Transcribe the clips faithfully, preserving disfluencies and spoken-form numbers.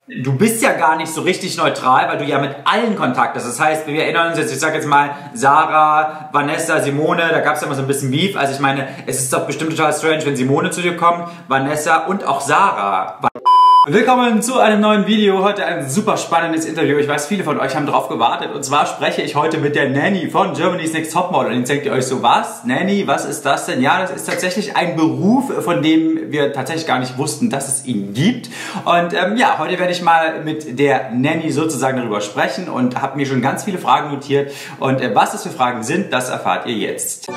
Du bist ja gar nicht so richtig neutral, weil du ja mit allen Kontakt hast. Das heißt, wir erinnern uns jetzt, ich sag jetzt mal, Sarah, Vanessa, Simone, da gab es ja immer so ein bisschen Beef. Also ich meine, es ist doch bestimmt total strange, wenn Simone zu dir kommt, Vanessa und auch Sarah. Willkommen zu einem neuen Video. Heute ein super spannendes Interview. Ich weiß, viele von euch haben drauf gewartet. Und zwar spreche ich heute mit der Nanny von Germany's Next Topmodel. Und jetzt denkt ihr euch so, was? Nanny, was ist das denn? Ja, das ist tatsächlich ein Beruf, von dem wir tatsächlich gar nicht wussten, dass es ihn gibt. Und ähm, ja, heute werde ich mal mit der Nanny sozusagen darüber sprechen und habe mir schon ganz viele Fragen notiert. Und äh, was das für Fragen sind, das erfahrt ihr jetzt.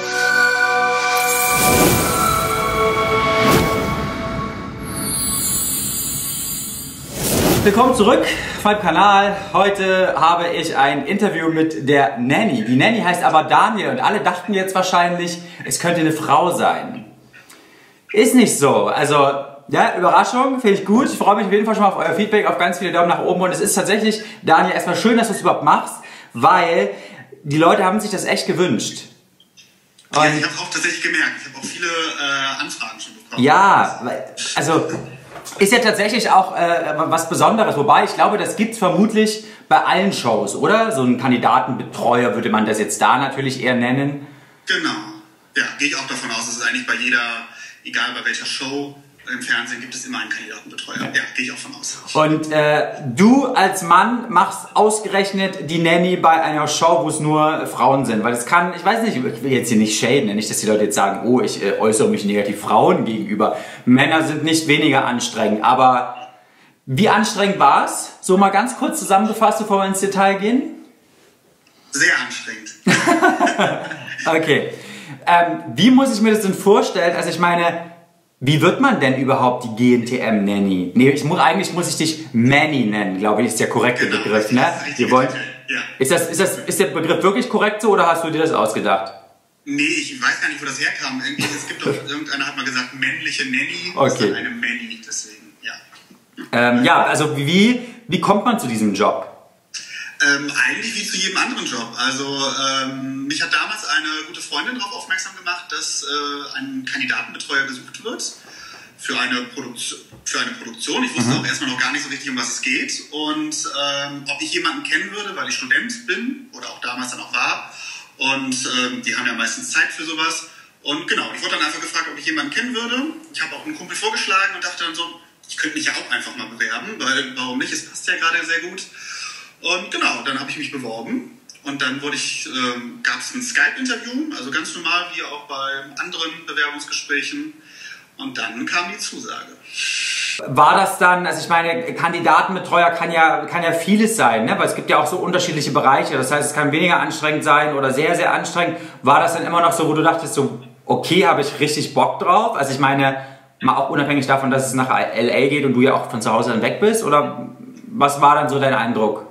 Willkommen zurück auf meinem Kanal. Heute habe ich ein Interview mit der Nanny. Die Nanny heißt aber Daniel und alle dachten jetzt wahrscheinlich, es könnte eine Frau sein. Ist nicht so. Also, ja, Überraschung, finde ich gut. Ich freue mich auf jeden Fall schon mal auf euer Feedback, auf ganz viele Daumen nach oben. Und es ist tatsächlich, Daniel, erstmal schön, dass du es überhaupt machst, weil die Leute haben sich das echt gewünscht. Und ja, ich habe es auch tatsächlich gemerkt. Ich habe auch viele äh, Anfragen schon bekommen. Ja, also... Ist ja tatsächlich auch äh, was Besonderes, wobei ich glaube, das gibt es vermutlich bei allen Shows, oder? So ein Kandidatenbetreuer würde man das jetzt da natürlich eher nennen. Genau, ja, gehe ich auch davon aus, dass es eigentlich bei jeder, egal bei welcher Show im Fernsehen, gibt es immer einen Kandidatenbetreuer. Ja, ja, gehe ich auch von aus. Und äh, du als Mann machst ausgerechnet die Nanny bei einer Show, wo es nur Frauen sind. Weil es kann, ich weiß nicht, ich will jetzt hier nicht shaden, nicht, dass die Leute jetzt sagen, oh, ich äh, äußere mich negativ Frauen gegenüber. Männer sind nicht weniger anstrengend, aber wie anstrengend war es? So mal ganz kurz zusammengefasst, bevor wir ins Detail gehen. Sehr anstrengend. Okay. Ähm, wie muss ich mir das denn vorstellen? Also ich meine... Wie wird man denn überhaupt die G N T M-Nanny? Nee, ich muss, eigentlich muss ich dich Manny nennen, glaube ich, ist der korrekte genau, Begriff, ne? Wir wollen, ja. Ist, das, ist, das, ist der Begriff wirklich korrekt so oder hast du dir das ausgedacht? Nee, ich weiß gar nicht, wo das herkam. Irgendwie, es gibt doch, irgendeiner hat mal gesagt, männliche Nanny, okay. Ist dann eine Manny, deswegen, ja. Ähm, ja, also wie, wie kommt man zu diesem Job? Ähm, eigentlich wie zu jedem anderen Job. Also ähm, mich hat damals eine gute Freundin darauf aufmerksam gemacht, dass äh, ein Kandidatenbetreuer gesucht wird für eine, Produkt für eine Produktion. Ich wusste mhm. auch erstmal noch gar nicht so richtig, um was es geht und ähm, ob ich jemanden kennen würde, weil ich Student bin oder auch damals dann auch war. Und ähm, die haben ja meistens Zeit für sowas. Und genau, ich wurde dann einfach gefragt, ob ich jemanden kennen würde. Ich habe auch einen Kumpel vorgeschlagen und dachte dann so, ich könnte mich ja auch einfach mal bewerben, weil warum nicht, es passt ja gerade sehr gut. Und genau, dann habe ich mich beworben und dann wurde ich, ähm, gab es ein Skype-Interview, also ganz normal wie auch bei anderen Bewerbungsgesprächen und dann kam die Zusage. War das dann, also ich meine, Kandidatenbetreuer kann ja, kann ja vieles sein, ne? Weil es gibt ja auch so unterschiedliche Bereiche, das heißt, es kann weniger anstrengend sein oder sehr, sehr anstrengend. War das dann immer noch so, wo du dachtest so, okay, habe ich richtig Bock drauf? Also ich meine, mal auch unabhängig davon, dass es nach L A geht und du ja auch von zu Hause dann weg bist, oder was war dann so dein Eindruck?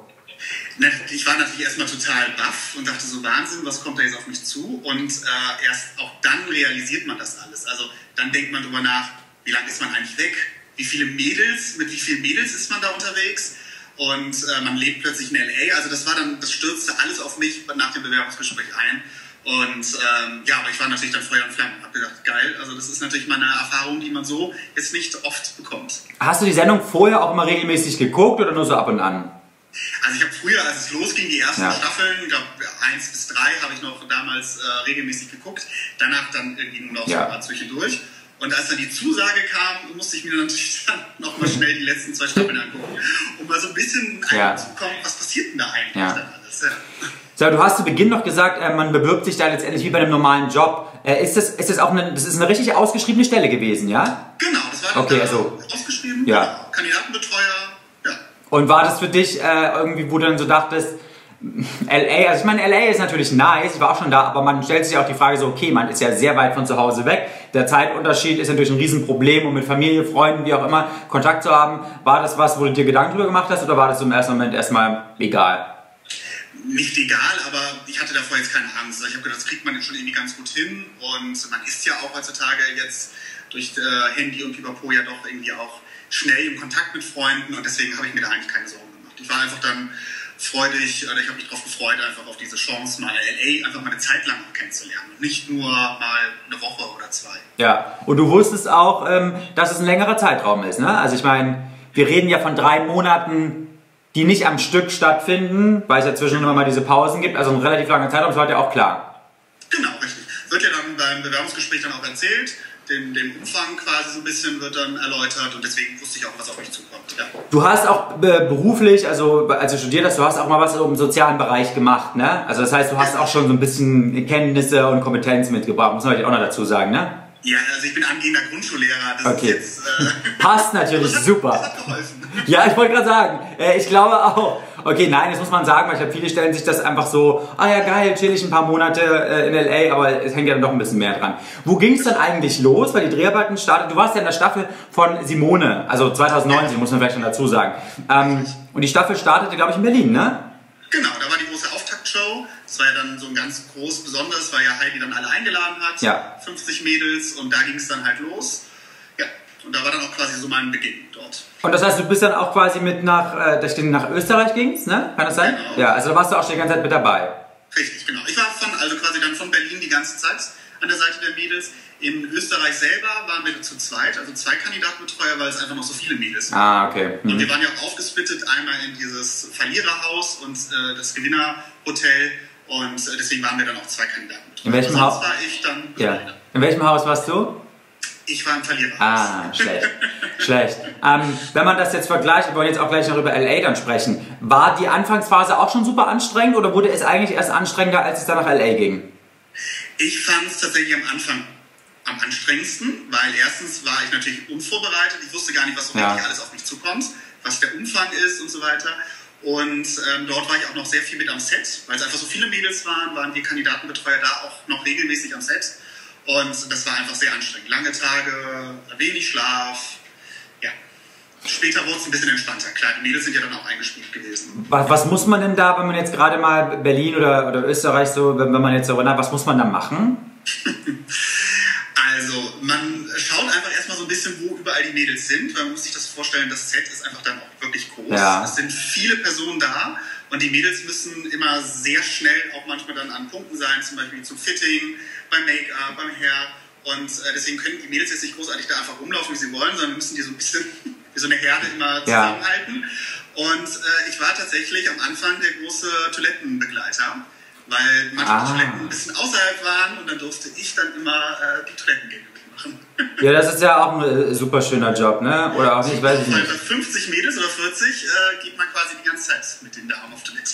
Ich war natürlich erstmal total baff und dachte so, Wahnsinn, was kommt da jetzt auf mich zu? Und äh, erst auch dann realisiert man das alles. Also dann denkt man drüber nach, wie lange ist man eigentlich weg? Wie viele Mädels, mit wie vielen Mädels ist man da unterwegs? Und äh, man lebt plötzlich in L A. Also das war dann, das stürzte alles auf mich nach dem Bewerbungsgespräch ein. Und ähm, ja, aber ich war natürlich dann Feuer und Flamme und habe gedacht, geil, also das ist natürlich mal eine Erfahrung, die man so jetzt nicht oft bekommt. Hast du die Sendung vorher auch immer regelmäßig geguckt oder nur so ab und an? Also ich habe früher, als es losging, die ersten ja. Staffeln, ich glaube eins bis drei habe ich noch damals äh, regelmäßig geguckt, danach dann irgendwie nur noch ja. so mal zwischendurch. Und als dann die Zusage kam, musste ich mir natürlich dann nochmal schnell die letzten zwei Staffeln angucken, um mal so ein bisschen ja. einzukommen, was passiert denn da eigentlich ja. dann alles. Ja. So, du hast zu Beginn noch gesagt, äh, man bewirbt sich da letztendlich wie bei einem normalen Job. Äh, ist das, ist das auch eine, das ist eine richtig ausgeschriebene Stelle gewesen, ja? Genau, das war okay, dann also, ausgeschrieben, ja. genau, Kandidatenbetreuer. Und war das für dich äh, irgendwie, wo du dann so dachtest, L A, also ich meine, L A ist natürlich nice, ich war auch schon da, aber man stellt sich auch die Frage so, okay, man ist ja sehr weit von zu Hause weg, der Zeitunterschied ist natürlich ein Riesenproblem, um mit Familie, Freunden, wie auch immer, Kontakt zu haben. War das was, wo du dir Gedanken drüber gemacht hast oder war das im ersten Moment erstmal egal? Nicht egal, aber ich hatte davor jetzt keine Angst. Ich habe gedacht, das kriegt man jetzt schon irgendwie ganz gut hin und man ist ja auch heutzutage jetzt durch äh, Handy und Pipapo ja doch irgendwie auch schnell im Kontakt mit Freunden und deswegen habe ich mir da eigentlich keine Sorgen gemacht. Ich war einfach dann freudig, oder ich habe mich darauf gefreut, einfach auf diese Chance, mal L A einfach mal eine Zeit lang kennenzulernen und nicht nur mal eine Woche oder zwei. Ja, und du wusstest auch, ähm, dass es ein längerer Zeitraum ist, ne? Also ich meine, wir reden ja von drei Monaten, die nicht am Stück stattfinden, weil es ja zwischendurch immer mal diese Pausen gibt, also ein relativ langer Zeitraum, das war ja auch klar. Genau, richtig. Wird ja dann beim Bewerbungsgespräch dann auch erzählt, den, den Umfang quasi so ein bisschen wird dann erläutert und deswegen wusste ich auch, was auf mich zukommt. Ja. Du hast auch äh, beruflich, also als du studiert hast, du hast auch mal was im sozialen Bereich gemacht, ne? Also das heißt, du hast auch schon so ein bisschen Kenntnisse und Kompetenz mitgebracht, muss man vielleicht auch noch dazu sagen, ne? Ja, also ich bin angehender Grundschullehrer, das okay. ist jetzt... Äh, passt natürlich, das hat, super. Das hat geholfen. Ja, ich wollte gerade sagen, äh, ich glaube auch. Okay, nein, das muss man sagen, weil ich glaube, viele stellen sich das einfach so, ah ja geil, chill ich ein paar Monate äh, in L A, aber es hängt ja dann doch ein bisschen mehr dran. Wo ging es dann eigentlich los, weil die Dreharbeiten starteten? Du warst ja in der Staffel von Simone, also zwanzig neunzehn, muss man vielleicht schon dazu sagen. Ähm, und die Staffel startete, glaube ich, in Berlin, ne? Genau, da war die große Auftaktshow. Das war ja dann so ein ganz groß Besonderes, weil ja Heidi dann alle eingeladen hat. Ja. fünfzig Mädels und da ging es dann halt los. Ja, und da war dann auch quasi so mein Beginn dort. Und das heißt, du bist dann auch quasi mit nach, äh, nach Österreich ging's, ne? Kann das sein? Genau. Ja, also da warst du auch schon die ganze Zeit mit dabei. Richtig, genau. Ich war von, also quasi dann von Berlin die ganze Zeit an der Seite der Mädels. In Österreich selber waren wir zu zweit, also zwei Kandidatenbetreuer, weil es einfach noch so viele Mädels waren. Ah, okay. Mhm. Und wir waren ja auch aufgesplittet, einmal in dieses Verliererhaus und äh, das Gewinnerhotel. Und äh, deswegen waren wir dann auch zwei Kandidatenbetreuer. In welchem Haus? war ich dann ja. In welchem Haus warst du? Ich war im Verliererhaus. Ah, schlecht. Schlecht. Ähm, wenn man das jetzt vergleicht, wir wollen jetzt auch gleich noch über L A dann sprechen, war die Anfangsphase auch schon super anstrengend oder wurde es eigentlich erst anstrengender, als es dann nach L A ging? Ich fand es tatsächlich am Anfang am anstrengendsten, weil erstens war ich natürlich unvorbereitet, ich wusste gar nicht, was so ja. wirklich alles auf mich zukommt, was der Umfang ist und so weiter. Und ähm, dort war ich auch noch sehr viel mit am Set, weil es einfach so viele Mädels waren, waren wir Kandidatenbetreuer da auch noch regelmäßig am Set. Und das war einfach sehr anstrengend. Lange Tage, wenig Schlaf. Ja. Später wurde es ein bisschen entspannter. Klar, die Mädels sind ja dann auch eingespielt gewesen. Was, was muss man denn da, wenn man jetzt gerade mal Berlin oder, oder Österreich so, wenn, wenn man jetzt so, na, was muss man da machen? Also, man schaut einfach erstmal so ein bisschen, wo überall die Mädels sind, weil man muss sich das vorstellen, das Set ist einfach dann auch wirklich groß. Ja. Es sind viele Personen da und die Mädels müssen immer sehr schnell auch manchmal dann an Punkten sein, zum Beispiel zum Fitting, beim Make-up, beim Hair. Und äh, deswegen können die Mädels jetzt nicht großartig da einfach rumlaufen, wie sie wollen, sondern müssen die so ein bisschen wie so eine Herde immer zusammenhalten. Ja. Und äh, ich war tatsächlich am Anfang der große Toilettenbegleiter, weil manche ah. Toiletten ein bisschen außerhalb waren und dann durfte ich dann immer äh, die Toilettengänge mitmachen. Ja, das ist ja auch ein äh, super schöner Job, ne? Oder auch nicht, weiß ich nicht. Bei fünfzig Mädels oder vierzig äh, geht man quasi die ganze Zeit mit den Damen auf Toilette.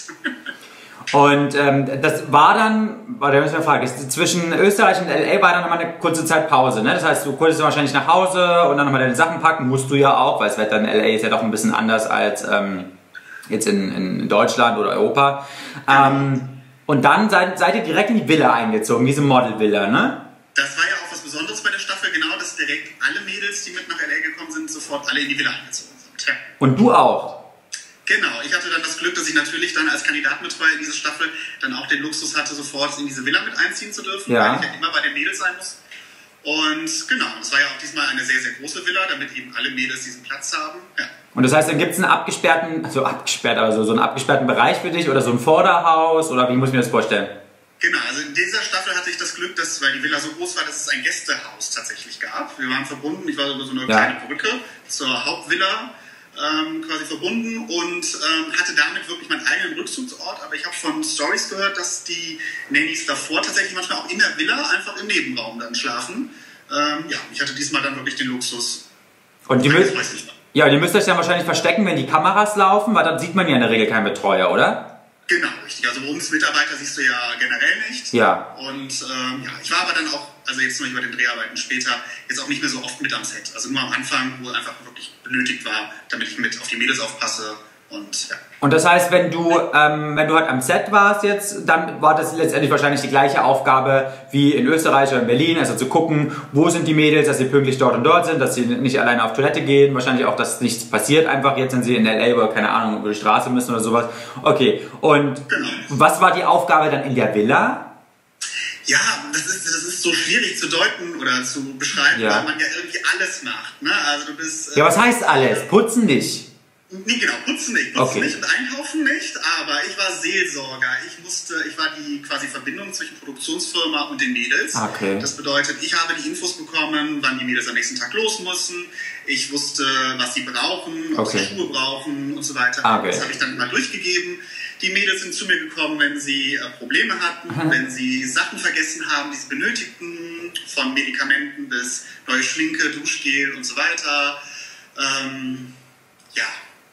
Und ähm, das war dann, warte, müssen wir fragen, zwischen Österreich und L A war dann nochmal eine kurze Zeit Pause, ne? Das heißt, du konntest wahrscheinlich nach Hause und dann nochmal deine Sachen packen, musst du ja auch, weil das Wetter in L A ist ja doch ein bisschen anders als ähm, jetzt in, in Deutschland oder Europa. Ähm, und dann seid, seid ihr direkt in die Villa eingezogen, diese Model-Villa, ne? Das war ja auch was Besonderes bei der Staffel, genau, dass direkt alle Mädels, die mit nach L A gekommen sind, sofort alle in die Villa eingezogen sind. Ja. Und du auch? Genau, ich hatte dann das Glück, dass ich natürlich dann als Kandidatenbetreuer in dieser Staffel dann auch den Luxus hatte, sofort in diese Villa mit einziehen zu dürfen, ja. weil ich ja immer bei den Mädels sein muss. Und genau, es war ja auch diesmal eine sehr, sehr große Villa, damit eben alle Mädels diesen Platz haben. Ja. Und das heißt, dann gibt es einen abgesperrten, also abgesperrt, also so einen abgesperrten Bereich für dich oder so ein Vorderhaus oder wie muss ich mir das vorstellen? Genau, also in dieser Staffel hatte ich das Glück, dass, weil die Villa so groß war, dass es ein Gästehaus tatsächlich gab. Wir waren verbunden, ich war über so eine ja. kleine Brücke zur Hauptvilla ähm, quasi verbunden und ähm, hatte damit wirklich meinen eigenen Rückzugsort. Aber ich habe von Stories gehört, dass die Nannies davor tatsächlich manchmal auch in der Villa einfach im Nebenraum dann schlafen. Ähm, ja, ich hatte diesmal dann wirklich den Luxus. Und die müsst, ja, die müsst euch dann wahrscheinlich verstecken, wenn die Kameras laufen, weil dann sieht man ja in der Regel keinen Betreuer, oder? Genau, richtig. Also Berufsmitarbeiter siehst du ja generell nicht. Ja. Und ähm, ja, ich war aber dann auch, also jetzt zum Beispiel bei den Dreharbeiten später, jetzt auch nicht mehr so oft mit am Set. Also nur am Anfang, wo einfach wirklich benötigt war, damit ich mit auf die Mädels aufpasse. Und, ja. Und das heißt, wenn du, ähm, wenn du halt am Set warst jetzt, dann war das letztendlich wahrscheinlich die gleiche Aufgabe wie in Österreich oder in Berlin, also zu gucken, wo sind die Mädels, dass sie pünktlich dort und dort sind, dass sie nicht alleine auf Toilette gehen, wahrscheinlich auch, dass nichts passiert, einfach jetzt, wenn sie in L A oder keine Ahnung, über die Straße müssen oder sowas. Okay, und genau. Was war die Aufgabe dann in der Villa? Ja, das ist, das ist so schwierig zu deuten oder zu beschreiben, ja. weil man ja irgendwie alles macht. Ne? Also du bist, äh, ja, was heißt alles? Putzen nicht. Nee, genau, putzen nicht, putzen Okay. nicht und einkaufen nicht, aber ich war Seelsorger. Ich musste, ich war die quasi Verbindung zwischen Produktionsfirma und den Mädels. Okay. Das bedeutet, ich habe die Infos bekommen, wann die Mädels am nächsten Tag los müssen. Ich wusste, was sie brauchen, ob Okay. sie Schuhe brauchen und so weiter. Okay. Das habe ich dann mal durchgegeben. Die Mädels sind zu mir gekommen, wenn sie äh, Probleme hatten, Mhm. wenn sie Sachen vergessen haben, die sie benötigten, von Medikamenten bis neue Schminke, Duschgel und so weiter. Ähm, ja.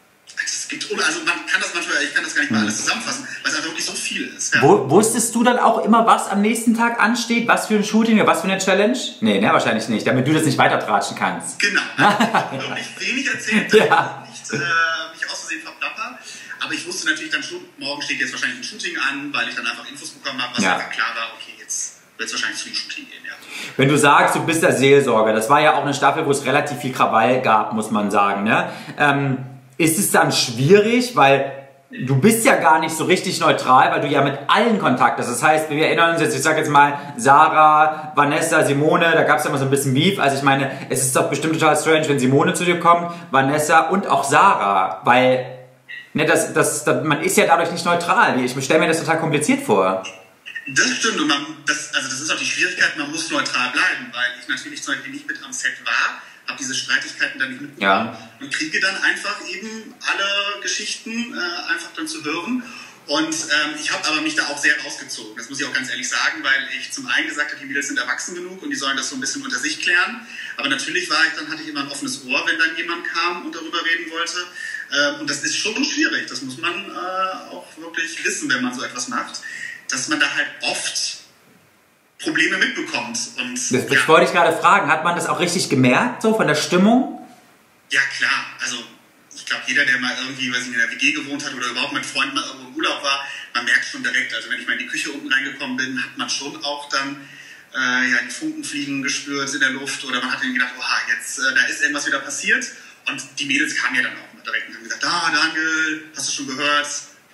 Es gibt, also man kann das manchmal, ich kann das gar nicht mal alles zusammenfassen, weil es einfach wirklich so viel ist. Ja. Wo, wusstest du dann auch immer, was am nächsten Tag ansteht? Was für ein Shooting oder was für eine Challenge? Nee, ne, wahrscheinlich nicht, damit du das nicht weitertratschen kannst. Genau. Also ich habe wirklich wenig erzählt, damit Ja. ich nicht äh, mich aus Versehen verplapper. Aber ich wusste natürlich dann schon, morgen steht jetzt wahrscheinlich ein Shooting an, weil ich dann einfach Infos bekommen habe, was Ja. einfach klar war, okay, jetzt wird es wahrscheinlich zu dem Shooting gehen, ja. Wenn du sagst, du bist der Seelsorger, das war ja auch eine Staffel, wo es relativ viel Krawall gab, muss man sagen, ne? Ähm, ist es dann schwierig, weil du bist ja gar nicht so richtig neutral, weil du ja mit allen Kontakt hast. Das heißt, wir erinnern uns jetzt, ich sag jetzt mal, Sarah, Vanessa, Simone, da gab es ja immer so ein bisschen Beef. Also ich meine, es ist doch bestimmt total strange, wenn Simone zu dir kommt, Vanessa und auch Sarah, weil ne, das, das, das, man ist ja dadurch nicht neutral. Ich stelle mir das total kompliziert vor. Das stimmt und man, das, also das ist auch die Schwierigkeit, man muss neutral bleiben, weil ich natürlich zum Beispiel nicht mit am Set war, habe diese Streitigkeiten dann nicht mitbekommen Ja. und kriege dann einfach eben alle Geschichten äh, einfach dann zu hören. Und ähm, ich habe aber mich da auch sehr rausgezogen, das muss ich auch ganz ehrlich sagen, weil ich zum einen gesagt habe, die Mädels sind erwachsen genug und die sollen das so ein bisschen unter sich klären. Aber natürlich war ich, dann hatte ich immer ein offenes Ohr, wenn dann jemand kam und darüber reden wollte. Ähm, und das ist schon schwierig, das muss man äh, auch wirklich wissen, wenn man so etwas macht, dass man da halt oft Probleme mitbekommt. Und, Das, ja. das wollte ich gerade fragen, hat man das auch richtig gemerkt, so von der Stimmung? Ja, klar. Also, ich glaube, jeder, der mal irgendwie, weiß ich, in der W G gewohnt hat oder überhaupt mit Freunden mal irgendwo im Urlaub war, man merkt schon direkt, also wenn ich mal in die Küche unten reingekommen bin, hat man schon auch dann äh, ja, die Funken fliegen gespürt in der Luft oder man hat dann gedacht, oha, jetzt, äh, da ist irgendwas wieder passiert. Und die Mädels kamen ja dann auch mal direkt und haben gesagt, ah, Daniel, hast du schon gehört?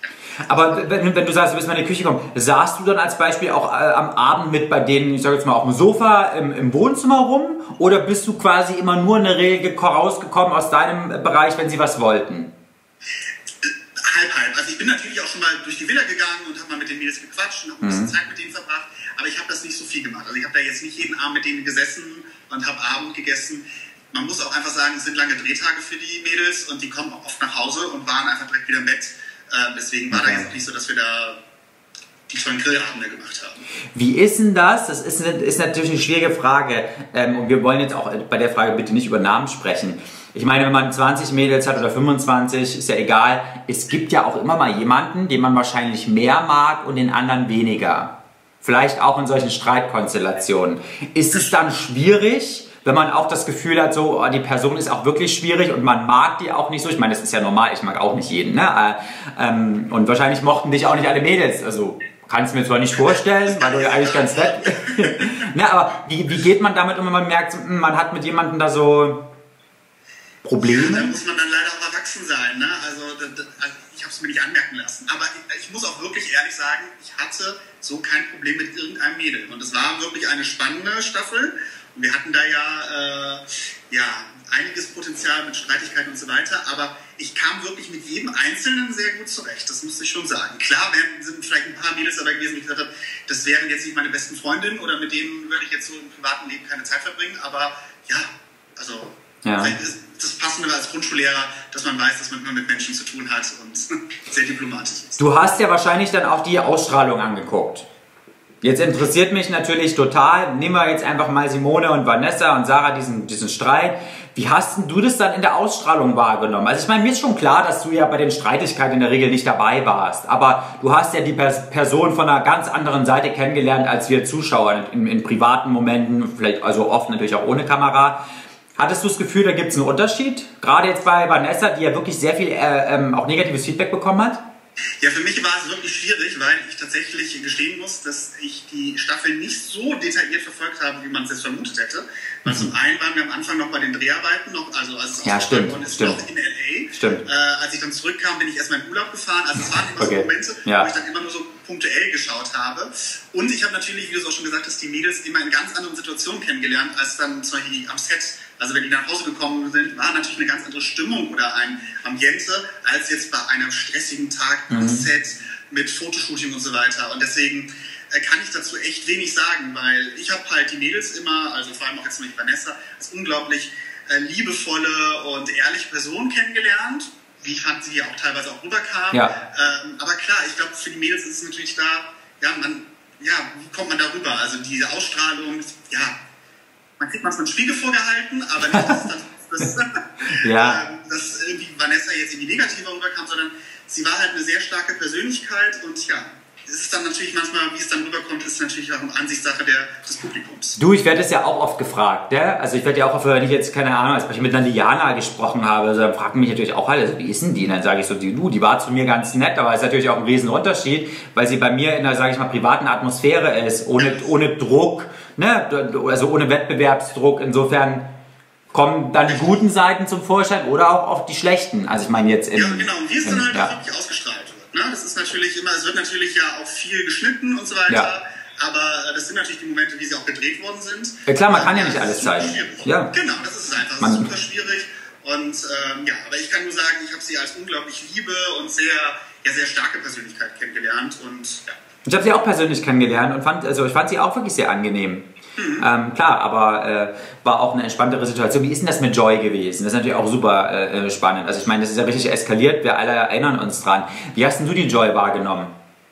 Aber wenn, wenn du sagst, du bist mal in die Küche gekommen, saßt du dann als Beispiel auch äh, am Abend mit bei denen, ich sag jetzt mal, auf dem Sofa im, im Wohnzimmer rum? Oder bist du quasi immer nur in der Regel rausgekommen aus deinem Bereich, wenn sie was wollten? Halb, halb. Also ich bin natürlich auch schon mal durch die Villa gegangen und habe mal mit den Mädels gequatscht und habe ein bisschen Zeit mit denen verbracht. Aber ich habe das nicht so viel gemacht. Also ich habe da jetzt nicht jeden Abend mit denen gesessen und habe Abend gegessen. Man muss auch einfach sagen, es sind lange Drehtage für die Mädels und die kommen auch oft nach Hause und waren einfach direkt wieder im Bett. Äh, deswegen war Okay. da jetzt nicht so, dass wir da die tollen Grillabende gemacht haben. Wie ist denn das? Das ist, eine, ist natürlich eine schwierige Frage. Ähm, und wir wollen jetzt auch bei der Frage bitte nicht über Namen sprechen. Ich meine, wenn man zwanzig Mädels hat oder fünfundzwanzig, ist ja egal. Es gibt ja auch immer mal jemanden, den man wahrscheinlich mehr mag und den anderen weniger. Vielleicht auch in solchen Streitkonstellationen. Ist es dann schwierig, wenn man auch das Gefühl hat, so, oh, die Person ist auch wirklich schwierig und man mag die auch nicht so? Ich meine, das ist ja normal, ich mag auch nicht jeden. Ne? Äh, ähm, und wahrscheinlich mochten dich auch nicht alle Mädels. Also kannst du mir zwar nicht vorstellen, weil du ja eigentlich ganz nett. Ne, aber wie, wie geht man damit um, wenn man merkt, man hat mit jemandem da so Probleme? Da muss man dann leider auch erwachsen sein. Ne? Also, das, das, also ich habe es mir nicht anmerken lassen. Aber ich, ich muss auch wirklich ehrlich sagen, ich hatte so kein Problem mit irgendeinem Mädel. Und es war wirklich eine spannende Staffel. Und wir hatten da ja, äh, ja einiges Potenzial mit Streitigkeiten und so weiter. Aber ich kam wirklich mit jedem Einzelnen sehr gut zurecht. Das muss ich schon sagen. Klar wären, sind vielleicht ein paar Mädels dabei gewesen, die gesagt haben, das wären jetzt nicht meine besten Freundinnen oder mit denen würde ich jetzt so im privaten Leben keine Zeit verbringen. Aber ja, also Ja. vielleicht ist das Passende als Grundschullehrer, dass man weiß, dass man immer mit Menschen zu tun hat und sehr diplomatisch ist. Du hast ja wahrscheinlich dann auch die Ausstrahlung angeguckt. Jetzt interessiert mich natürlich total, nehmen wir jetzt einfach mal Simone und Vanessa und Sarah diesen, diesen Streit. Wie hast denn du das dann in der Ausstrahlung wahrgenommen? Also ich meine, mir ist schon klar, dass du ja bei den Streitigkeiten in der Regel nicht dabei warst. Aber du hast ja die Person von einer ganz anderen Seite kennengelernt als wir Zuschauer in, in privaten Momenten, vielleicht also oft natürlich auch ohne Kamera. Hattest du das Gefühl, da gibt es einen Unterschied? Gerade jetzt bei Vanessa, die ja wirklich sehr viel äh, ähm, auch negatives Feedback bekommen hat? Ja, für mich war es wirklich schwierig, weil ich tatsächlich gestehen muss, dass ich die Staffel nicht so detailliert verfolgt habe, wie man es jetzt vermutet hätte. Weil zum einen waren wir am Anfang noch bei den Dreharbeiten, noch, also als es Ja, ausgestrahlt stimmt, worden ist, stimmt. noch in L A. Stimmt. Äh, als ich dann zurückkam, bin ich erstmal in Urlaub gefahren. Also es waren immer Okay. so Momente, Ja. wo ich dann immer nur so punktuell geschaut habe. Und ich habe natürlich, wie du es auch schon gesagt hast, die Mädels immer in ganz anderen Situationen kennengelernt, als dann zum Beispiel am Set Also wenn die nach Hause gekommen sind, war natürlich eine ganz andere Stimmung oder ein Ambiente als jetzt bei einem stressigen Tag am mhm. Set mit Fotoshooting und so weiter. Und deswegen äh, kann ich dazu echt wenig sagen, weil ich habe halt die Mädels immer, also vor allem auch jetzt mit Vanessa, als unglaublich äh, liebevolle und ehrliche Person kennengelernt. Wie ich fand, sie hier auch teilweise auch rüberkam. Ja. Ähm, aber klar, ich glaube, für die Mädels ist es natürlich da, ja, man, ja, wie kommt man da rüber? Also diese Ausstrahlung, ja, man kriegt manchmal einen Spiegel vorgehalten, aber nicht, dass, das, das, ja. ähm, dass irgendwie Vanessa jetzt irgendwie negativer rüberkam, sondern sie war halt eine sehr starke Persönlichkeit und ja, es ist dann natürlich manchmal, wie es dann rüberkommt, ist natürlich auch eine Ansichtssache der, des Publikums. Du, ich werde das ja auch oft gefragt, ne? Also ich werde ja auch oft, wenn ich jetzt, keine Ahnung, als ich mit einer Liana gesprochen habe, also dann fragen mich natürlich auch alle, also, wie ist denn die? Und dann sage ich so, die, du, die war zu mir ganz nett, aber es ist natürlich auch ein Riesenunterschied, weil sie bei mir in einer, sage ich mal, privaten Atmosphäre ist, ohne, ohne Druck, ne? Also ohne Wettbewerbsdruck, insofern kommen dann die guten Seiten zum Vorschein oder auch oft die schlechten. Also ich meine jetzt in, ja, genau, und wie es dann halt ja. wirklich ausgestrahlt wird. Ne? Das ist natürlich immer, es wird natürlich ja auch viel geschnitten und so weiter. Ja. Aber das sind natürlich die Momente, wie sie auch gedreht worden sind. Ja klar, man kann ja nicht alles zeigen. Ja. Genau, das ist es einfach. Das man ist super schwierig. Und ähm, ja, aber ich kann nur sagen, ich habe sie als unglaublich liebe und sehr, ja, sehr starke Persönlichkeit kennengelernt. Und ja. Ich habe sie auch persönlich kennengelernt und fand, also ich fand sie auch wirklich sehr angenehm. Mhm. Ähm, klar, aber äh, war auch eine entspanntere Situation. Wie ist denn das mit Joy gewesen? Das ist natürlich auch super äh, spannend. Also ich meine, das ist ja richtig eskaliert. Wir alle erinnern uns dran. Wie hast denn du die Joy wahrgenommen?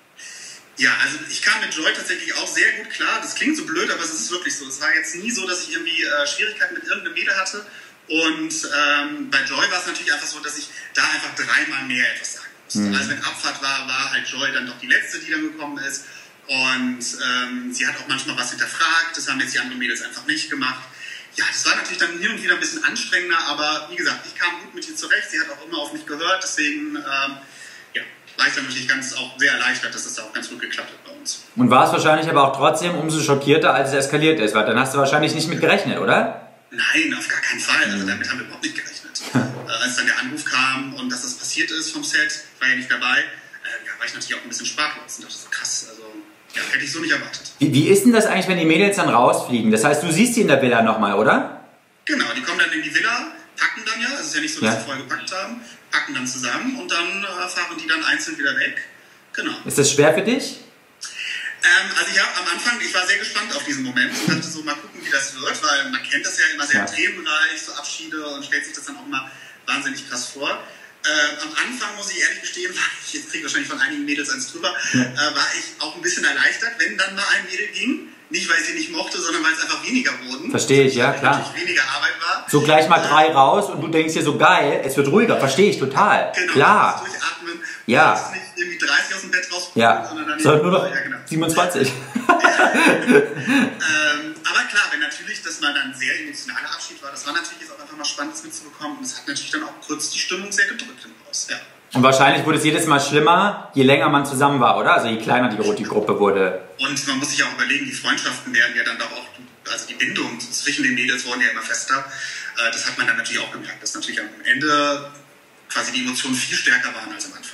Ja, also ich kam mit Joy tatsächlich auch sehr gut klar. Das klingt so blöd, aber es ist wirklich so. Es war jetzt nie so, dass ich irgendwie äh, Schwierigkeiten mit irgendeinem Mädel hatte. Und ähm, bei Joy war es natürlich einfach so, dass ich da einfach dreimal mehr etwas sagen musste. Mhm. Also wenn Abfahrt war, war halt Joy dann doch die letzte, die dann gekommen ist. Und ähm, sie hat auch manchmal was hinterfragt. Das haben jetzt die anderen Mädels einfach nicht gemacht. Ja, das war natürlich dann hin und wieder ein bisschen anstrengender. Aber wie gesagt, ich kam gut mit ihr zurecht. Sie hat auch immer auf mich gehört. Deswegen ähm, ja, war ich dann natürlich ganz auch sehr erleichtert, dass das da auch ganz gut geklappt hat bei uns. Und war es wahrscheinlich aber auch trotzdem umso schockierter, als es eskaliert ist. Weil dann hast du wahrscheinlich nicht mit gerechnet, oder? Nein, auf gar keinen Fall. Also damit haben wir überhaupt nicht gerechnet. äh, als dann der Anruf kam und dass das passiert ist vom Set, war ja nicht dabei, äh, ja, war ich natürlich auch ein bisschen sprachlos und dachte so, krass, also ja, hätte ich so nicht erwartet. Wie, wie ist denn das eigentlich, wenn die Mädels dann rausfliegen? Das heißt, du siehst die in der Villa nochmal, oder? Genau, die kommen dann in die Villa, packen dann ja, es ist ja nicht so, dass ja. sie vorher gepackt haben, packen dann zusammen und dann äh, fahren die dann einzeln wieder weg. Genau. Ist das schwer für dich? Ähm, also ich habe am Anfang, ich war sehr gespannt auf diesen Moment und dachte so, mal gucken, wie das wird, weil man kennt das ja immer sehr ja. tränenreich, so Abschiede und stellt sich das dann auch immer wahnsinnig krass vor. Äh, am Anfang, muss ich ehrlich gestehen, war ich, jetzt kriege ich wahrscheinlich von einigen Mädels eins drüber, ja. äh, war ich auch ein bisschen erleichtert, wenn dann mal ein Mädel ging. Nicht, weil ich sie nicht mochte, sondern weil es einfach weniger wurden. Verstehe ich, ja, klar. Natürlich weniger Arbeit war. So gleich mal drei raus und du denkst dir so, geil, es wird ruhiger. Verstehe ich total. Genau, klar. das Durchatmen. Ja. Du musst nicht irgendwie dreißig aus dem Bett rauskommen, ja. sondern dann sondern nur noch ja, genau. siebenundzwanzig. Ja. ähm, aber klar, wenn natürlich das mal dann sehr emotionaler Abschied war, das war natürlich jetzt auch einfach mal spannend, das mitzubekommen. Und es hat natürlich dann auch kurz die Stimmung sehr gedrückt im Haus. Ja. Und wahrscheinlich wurde es jedes Mal schlimmer, je länger man zusammen war, oder? Also je kleiner die, die Gruppe wurde. Und man muss sich auch überlegen, die Freundschaften werden ja dann doch auch, also die Bindung zwischen den Mädels wurden ja immer fester. Das hat man dann natürlich auch gemerkt, dass natürlich am Ende quasi die Emotionen viel stärker waren als am Anfang.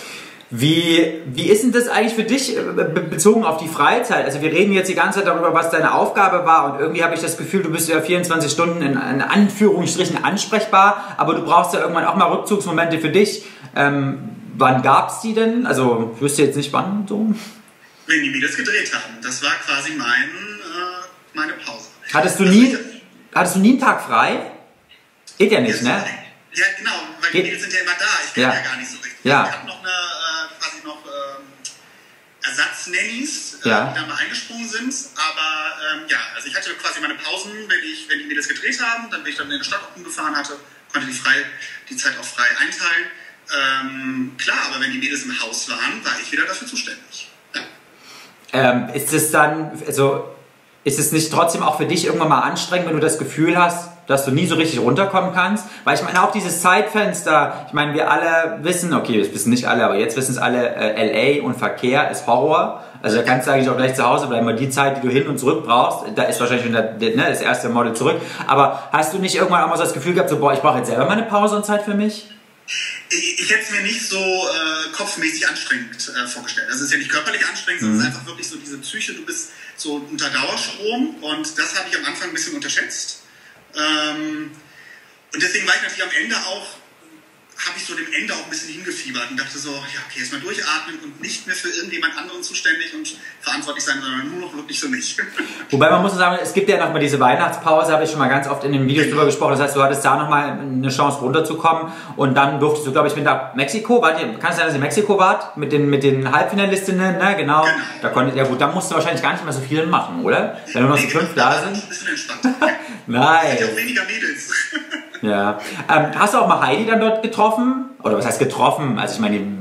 Wie, wie ist denn das eigentlich für dich bezogen auf die Freizeit? Also wir reden jetzt die ganze Zeit darüber, was deine Aufgabe war und irgendwie habe ich das Gefühl, du bist ja vierundzwanzig Stunden in, in Anführungsstrichen ansprechbar, aber du brauchst ja irgendwann auch mal Rückzugsmomente für dich. Ähm, wann gab es die denn? Also ich wüsste jetzt nicht wann so. Wenn die Mädels gedreht haben. Das war quasi mein, äh, meine Pause. Hattest du, nie, hattest du nie einen Tag frei? Geht ja nicht, jetzt, ne? Ja genau, weil die Mädels sind ja immer da. Ich kann ja. ja gar nicht so richtig. Ja. Ich habe noch eine, äh, quasi noch ähm, Ersatznannies, äh, ja. die da mal eingesprungen sind. Aber ähm, ja, also ich hatte quasi meine Pausen, wenn, ich, wenn die Mädels gedreht haben, dann bin ich dann in der Stadt rumgefahren hatte, konnte die, frei, die Zeit auch frei einteilen. Ähm, klar, aber wenn die Mädels im Haus waren, war ich wieder dafür zuständig. Ja. Ähm, ist es dann, also ist es nicht trotzdem auch für dich irgendwann mal anstrengend, wenn du das Gefühl hast, dass du nie so richtig runterkommen kannst? Weil ich meine, auch dieses Zeitfenster, ich meine, wir alle wissen, okay, das wissen nicht alle, aber jetzt wissen es alle, äh, L A und Verkehr ist Horror. Also da kannst du eigentlich auch gleich zu Hause bleiben, weil die Zeit, die du hin und zurück brauchst, da ist wahrscheinlich schon der, ne, das erste Model zurück. Aber hast du nicht irgendwann auch mal so das Gefühl gehabt, so, boah, ich brauche jetzt selber mal eine Pause und Zeit für mich? Ich, ich hätte es mir nicht so äh, kopfmäßig anstrengend äh, vorgestellt. Also es ist ja nicht körperlich anstrengend, sondern mhm. es ist einfach wirklich so diese Psyche, du bist so unter Dauerstrom und das habe ich am Anfang ein bisschen unterschätzt. Ähm, und deswegen war ich natürlich am Ende auch, habe ich so dem Ende auch ein bisschen hingefiebert und dachte so, ja, okay, jetzt mal durchatmen und nicht mehr für irgendjemand anderen zuständig und verantwortlich sein, sondern nur noch wirklich für mich. Wobei man muss sagen, es gibt ja noch mal diese Weihnachtspause, habe ich schon mal ganz oft in den Videos drüber gesprochen. Das heißt, du hattest da noch mal eine Chance runterzukommen und dann durftest du, glaube ich, mit nach Mexiko, wart ihr, kann es sein, dass ihr in Mexiko wart? Mit den, mit den Halbfinalistinnen, ne? Genau. genau. Da konntet, ja gut, da musst du wahrscheinlich gar nicht mehr so viel machen, oder? Wenn nur noch so fünf da sind. Ein bisschen entspannt. Nein. Es sind ja auch weniger Mädels. Ja. Ähm, hast du auch mal Heidi dann dort getroffen? Oder was heißt getroffen? Also ich meine,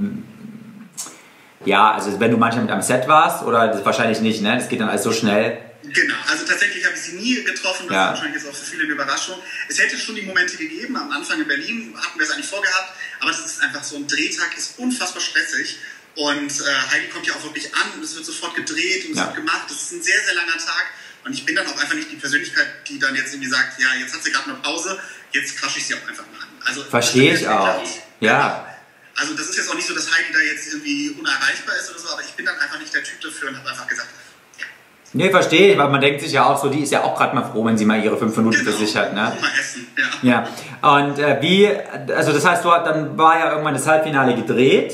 ja, also wenn du manchmal mit am Set warst, oder das wahrscheinlich nicht, ne? Das geht dann alles so schnell. Genau, also tatsächlich habe ich sie nie getroffen, das ja. ist wahrscheinlich jetzt auch für viele eine Überraschung. Es hätte schon die Momente gegeben, am Anfang in Berlin hatten wir es eigentlich vorgehabt, aber das ist einfach so, ein Drehtag ist unfassbar stressig. Und äh, Heidi kommt ja auch wirklich an und es wird sofort gedreht und es ja. wird gemacht. Das ist ein sehr, sehr langer Tag. Und ich bin dann auch einfach nicht die Persönlichkeit, die dann jetzt irgendwie sagt, ja, jetzt hat sie gerade eine Pause, jetzt quatsche ich sie auch einfach mal an. Also, verstehe ich auch. Ja. Also das ist jetzt auch nicht so, dass Heidi da jetzt irgendwie unerreichbar ist oder so, aber ich bin dann einfach nicht der Typ dafür und habe einfach gesagt, ja. Nee, verstehe ich, weil man denkt sich ja auch so, die ist ja auch gerade mal froh, wenn sie mal ihre fünf Minuten genau. für sich hat. Ne? Mal essen, ja. Ja. Und äh, wie, also das heißt, du, dann war ja irgendwann das Halbfinale gedreht.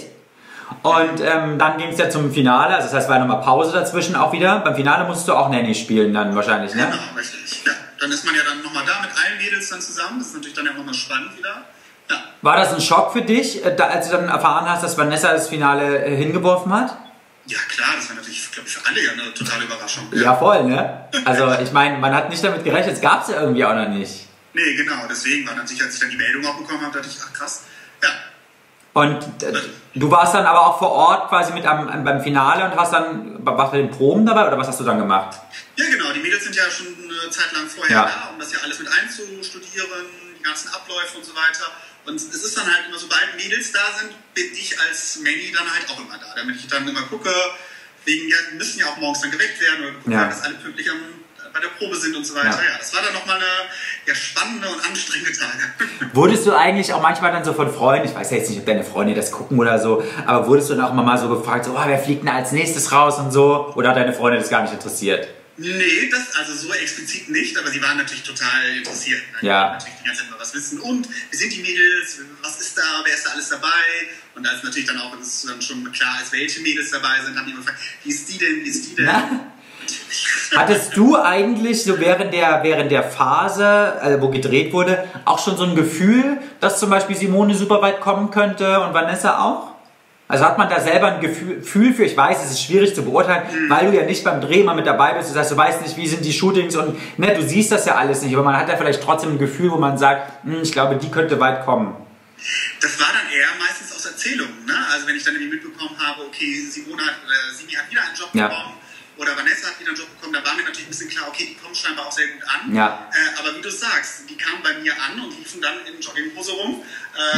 Und ähm, dann ging es ja zum Finale, also das heißt, war nochmal Pause dazwischen auch wieder. Beim Finale musstest du auch Nanny spielen dann wahrscheinlich, ne? Genau, richtig. Ja, dann ist man ja dann nochmal da mit allen Mädels dann zusammen. Das ist natürlich dann ja nochmal spannend wieder. Ja. War das ein Schock für dich, als du dann erfahren hast, dass Vanessa das Finale hingeworfen hat? Ja klar, das war natürlich, glaube ich, für alle ja eine totale Überraschung. Ja, ja voll, ne? Also ich meine, man hat nicht damit gerechnet, es gab es ja irgendwie auch noch nicht. Nee, genau, deswegen war natürlich, als ich dann die Meldung auch bekommen habe, dachte ich, ach krass, ja. Und äh, du warst dann aber auch vor Ort quasi mit am, am, beim Finale und hast dann, warst du bei den Proben dabei oder was hast du dann gemacht? Ja genau, die Mädels sind ja schon eine Zeit lang vorher ja. da, um das ja alles mit einzustudieren, die ganzen Abläufe und so weiter. Und es ist dann halt immer, sobald Mädels da sind, bin ich als Manny dann halt auch immer da, damit ich dann immer gucke, wegen, ja, die müssen ja auch morgens dann geweckt werden oder gucken, ja. dass alle pünktlich am, bei der Probe sind und so weiter. Ja. Ja, das war dann nochmal eine ja, spannende und anstrengende Tage. Wurdest du eigentlich auch manchmal dann so von Freunden, ich weiß ja jetzt nicht, ob deine Freunde das gucken oder so, aber wurdest du dann auch immer mal so gefragt, so, oh, wer fliegt denn als nächstes raus und so? Oder hat deine Freunde das gar nicht interessiert? Nee, das also so explizit nicht, aber sie waren natürlich total interessiert. Ne? Ja. Natürlich die ganze Zeit mal was wissen. Und wie sind die Mädels? Was ist da? Wer ist da alles dabei? Und als natürlich dann auch, das ist dann schon klar ist, welche Mädels dabei sind, haben die immer gefragt, wie ist die denn? Wie ist die denn? Na? Hattest du eigentlich so während der, während der Phase, also wo gedreht wurde, auch schon so ein Gefühl, dass zum Beispiel Simone super weit kommen könnte und Vanessa auch? Also hat man da selber ein Gefühl für, ich weiß, es ist schwierig zu beurteilen, mhm. weil du ja nicht beim Dreh mal mit dabei bist, das heißt, du weißt nicht, wie sind die Shootings und ne, du siehst das ja alles nicht, aber man hat ja vielleicht trotzdem ein Gefühl, wo man sagt, hm, ich glaube, die könnte weit kommen. Das war dann eher meistens aus Erzählungen, ne? Also wenn ich dann irgendwie mitbekommen habe, okay, Simone hat, oder Simi hat wieder einen Job ja. bekommen, oder Vanessa hat wieder einen Job bekommen, da war mir natürlich ein bisschen klar, okay, die kommen scheinbar auch sehr gut an. Ja. Äh, aber wie du sagst, die kamen bei mir an und liefen dann in Jogginghose rum. Äh,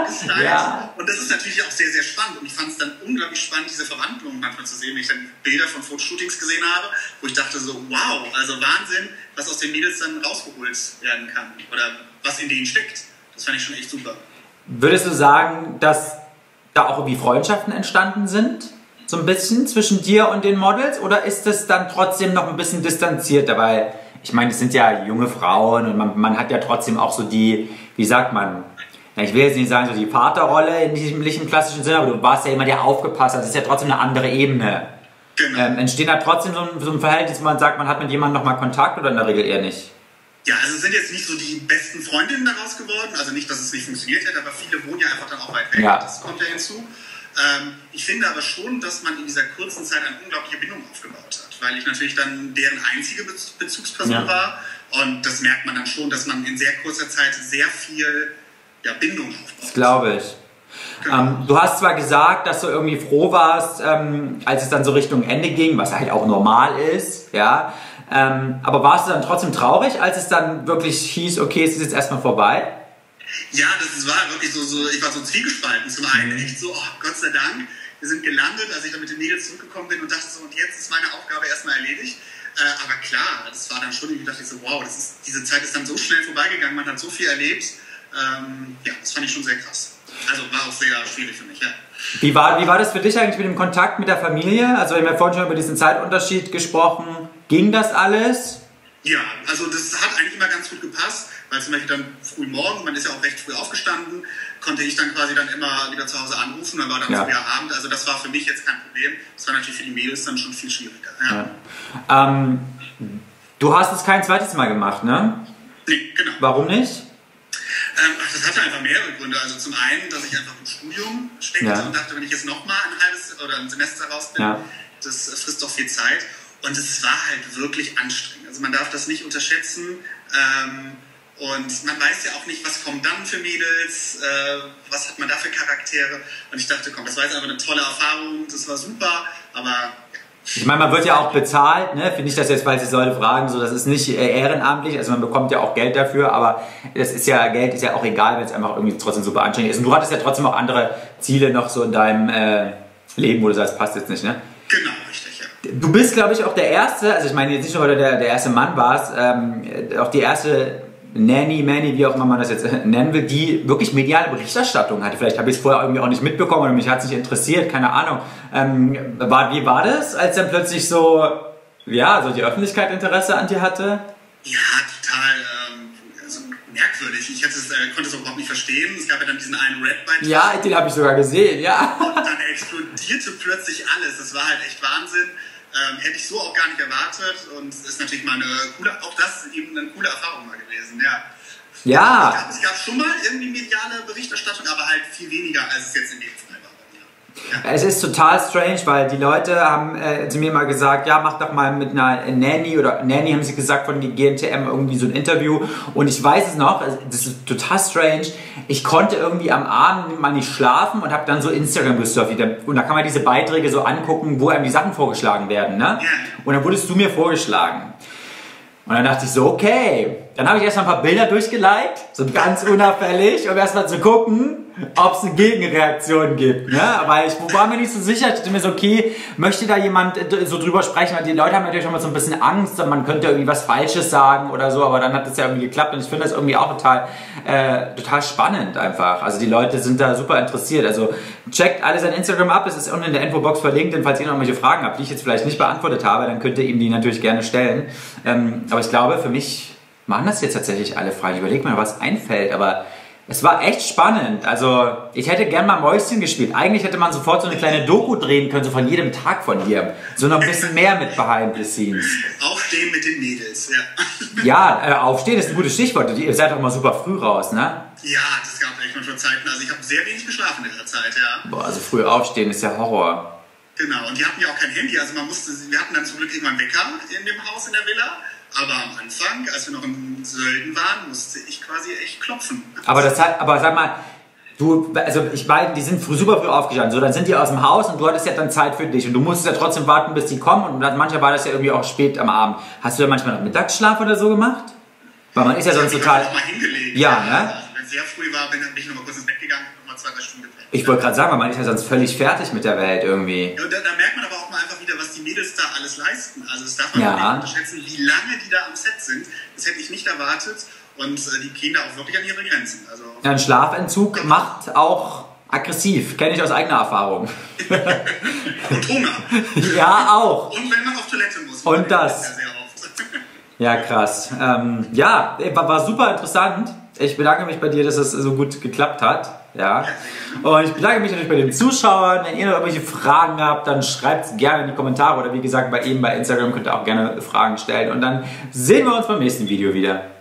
ja. Und das ist natürlich auch sehr, sehr spannend. Und ich fand es dann unglaublich spannend, diese Verwandlung manchmal zu sehen, wenn ich dann Bilder von Fotoshootings gesehen habe, wo ich dachte so, wow, also Wahnsinn, was aus den Mädels dann rausgeholt werden kann. Oder was in denen steckt. Das fand ich schon echt super. Würdest du sagen, dass da auch irgendwie Freundschaften entstanden sind? So ein bisschen zwischen dir und den Models? Oder ist es dann trotzdem noch ein bisschen distanzierter? Weil, ich meine, es sind ja junge Frauen und man, man hat ja trotzdem auch so die, wie sagt man, ich will jetzt nicht sagen, so die Vaterrolle in diesem, nicht im klassischen Sinne, aber du warst ja immer der Aufgepasster, das ist ja trotzdem eine andere Ebene. Genau. Ähm, entsteht da trotzdem so ein, so ein Verhältnis, wo man sagt, man hat mit jemandem nochmal Kontakt oder in der Regel eher nicht? Ja, also es sind jetzt nicht so die besten Freundinnen daraus geworden, also nicht, dass es nicht funktioniert hätte, aber viele wohnen ja einfach dann auch weit weg, ja. Das kommt ja hinzu. Ähm, ich finde aber schon, dass man in dieser kurzen Zeit eine unglaubliche Bindung aufgebaut hat, weil ich natürlich dann deren einzige Be Bezugsperson ja. war und das merkt man dann schon, dass man in sehr kurzer Zeit sehr viel ja, Bindung aufbaut. Das glaube ich. Genau. Ähm, du hast zwar gesagt, dass du irgendwie froh warst, ähm, als es dann so Richtung Ende ging, was halt auch normal ist, ja, ähm, aber warst du dann trotzdem traurig, als es dann wirklich hieß, okay, es ist jetzt erstmal vorbei? Ja, das war wirklich so, so, ich war so zwiegespalten. Zum einen echt so, oh Gott sei Dank, wir sind gelandet, als ich dann mit den Mädels zurückgekommen bin und dachte so, und jetzt ist meine Aufgabe erstmal erledigt. Äh, aber klar, das war dann schon, ich dachte so, wow, das ist, diese Zeit ist dann so schnell vorbeigegangen, man hat so viel erlebt. Ähm, ja, das fand ich schon sehr krass. Also war auch sehr schwierig für mich, ja. Wie war, wie war das für dich eigentlich mit dem Kontakt mit der Familie? Also wir haben ja vorhin schon über diesen Zeitunterschied gesprochen. Ging das alles? Ja, also das hat eigentlich immer ganz gut gepasst, weil zum Beispiel dann früh morgen, man ist ja auch recht früh aufgestanden, konnte ich dann quasi dann immer wieder zu Hause anrufen, dann war dann ja. so wieder Abend, also das war für mich jetzt kein Problem. Das war natürlich für die Mädels dann schon viel schwieriger. Ja. Ja. Ähm, du hast es kein zweites Mal gemacht, ne? Nee, genau. Warum nicht? Ähm, ach, das hatte einfach mehrere Gründe. Also zum einen, dass ich einfach im Studium steckte ja. und dachte, wenn ich jetzt nochmal ein halbes oder ein Semester raus bin, ja. das frisst doch viel Zeit. Und es war halt wirklich anstrengend. Also man darf das nicht unterschätzen. Ähm, und man weiß ja auch nicht, was kommt dann für Mädels, äh, was hat man da für Charaktere. Und ich dachte, komm, das war jetzt einfach eine tolle Erfahrung, das war super, aber... Ich meine, man wird ja auch bezahlt, ne? Finde ich das jetzt, weil Sie Leute fragen, so, das ist nicht ehrenamtlich, also man bekommt ja auch Geld dafür, aber das ist ja, Geld ist ja auch egal, wenn es einfach irgendwie trotzdem super anstrengend ist. Und du hattest ja trotzdem auch andere Ziele noch so in deinem äh, Leben, wo du sagst, passt jetzt nicht, ne? Genau, richtig, ja. Du bist, glaube ich, auch der Erste, also ich meine jetzt nicht nur, weil du der, der erste Mann warst, ähm, auch die erste Nanny, Manny, wie auch immer man das jetzt nennen will, die wirklich mediale Berichterstattung hatte. Vielleicht habe ich es vorher irgendwie auch nicht mitbekommen oder mich hat es nicht interessiert, keine Ahnung. Ähm, war, wie war das, als dann plötzlich so, ja, so die Öffentlichkeit Interesse an dir hatte? Ja, total ähm, also merkwürdig. Ich hätte es, äh, konnte es auch überhaupt nicht verstehen. Es gab ja dann diesen einen Rap-Beitrag. Ja, den habe ich sogar gesehen, ja. Und dann explodierte plötzlich alles. Das war halt echt Wahnsinn. Ähm, hätte ich so auch gar nicht erwartet und es ist natürlich mal eine coole, auch das eben eine coole Erfahrung mal gewesen, ja. Ja. Ich glaub, es gab schon mal irgendwie mediale Berichterstattung, aber halt viel weniger, als es jetzt in dem Fall war bei mir. Ja. Es ist total strange, weil die Leute haben äh, zu mir mal gesagt, ja, mach doch mal mit einer Nanny oder Nanny haben sie gesagt von G N T M irgendwie so ein Interview und ich weiß es noch, das ist total strange, ich konnte irgendwie am Abend mal nicht schlafen und habe dann so Instagram gesurft und da kann man diese Beiträge so angucken, wo einem die Sachen vorgeschlagen werden, ne? Ja. Und dann wurdest du mir vorgeschlagen. Und dann dachte ich so, okay. Dann habe ich erstmal ein paar Bilder durchgeliked, so ganz unauffällig, um erstmal zu gucken, ob es eine Gegenreaktion gibt. Ne? Aber ich war mir nicht so sicher. Ich dachte mir so, okay, möchte da jemand so drüber sprechen? Weil die Leute haben natürlich auch mal so ein bisschen Angst, man könnte irgendwie was Falsches sagen oder so, aber dann hat das ja irgendwie geklappt und ich finde das irgendwie auch total, äh, total spannend einfach. Also die Leute sind da super interessiert. Also checkt alles an Instagram ab, es ist unten in der Infobox verlinkt, denn falls ihr noch welche Fragen habt, die ich jetzt vielleicht nicht beantwortet habe, dann könnt ihr ihm die natürlich gerne stellen. Ähm, aber ich glaube, für mich machen das jetzt tatsächlich alle Fragen. Ich überlege mal, was einfällt, aber es war echt spannend. Also, ich hätte gern mal Mäuschen gespielt. Eigentlich hätte man sofort so eine kleine Doku drehen können, so von jedem Tag von dir. So noch ein bisschen mehr mit Behind the Scenes. Aufstehen mit den Mädels, ja. Ja, äh, aufstehen ist ein gutes Stichwort. Ihr seid doch mal super früh raus, ne? Ja, das gab echt manchmal Zeiten. Also, ich habe sehr wenig geschlafen in der Zeit, ja. Boah, also früh aufstehen ist ja Horror. Genau, und die hatten ja auch kein Handy. Also, man musste, wir hatten dann zum Glück irgendwann Wecker in dem Haus in der Villa. Aber am Anfang, als wir noch in Sölden waren, musste ich quasi echt klopfen. Aber das hat, aber sag mal, du, also ich meine, die sind früh, super früh aufgestanden, so, dann sind die aus dem Haus und du hattest ja dann Zeit für dich und du musstest ja trotzdem warten, bis die kommen und dann, manchmal war das ja irgendwie auch spät am Abend. Hast du da manchmal noch Mittagsschlaf oder so gemacht? Weil man ist ja sonst ich total... Ich habe mich mal hingelegt. Ja, ja, ne? Also, wenn es sehr früh war, bin ich noch mal kurz ins Bett gegangen und noch mal zwei, drei Stunden gepennt. Ich wollte gerade sagen, weil man ist ja sonst völlig fertig mit der Welt irgendwie. Ja, und da, da merkt man aber auch mal einfach wieder, was die Mädels da alles leisten. Also das darf man ja. nicht unterschätzen, wie lange die da am Set sind. Das hätte ich nicht erwartet und äh, die gehen da auch wirklich an ihre Grenzen. Also, ja, ein Schlafentzug ja. macht auch aggressiv, kenne ich aus eigener Erfahrung. Und Hunger. Ja, auch. Und wenn man auf Toilette muss. Und das. Ja, sehr oft. Ja, krass. Ähm, ja, war, war super interessant. Ich bedanke mich bei dir, dass es so gut geklappt hat. Ja. Und ich bedanke mich natürlich bei den Zuschauern. Wenn ihr noch irgendwelche Fragen habt, dann schreibt es gerne in die Kommentare oder wie gesagt bei ihm bei Instagram könnt ihr auch gerne Fragen stellen. Und dann sehen wir uns beim nächsten Video wieder.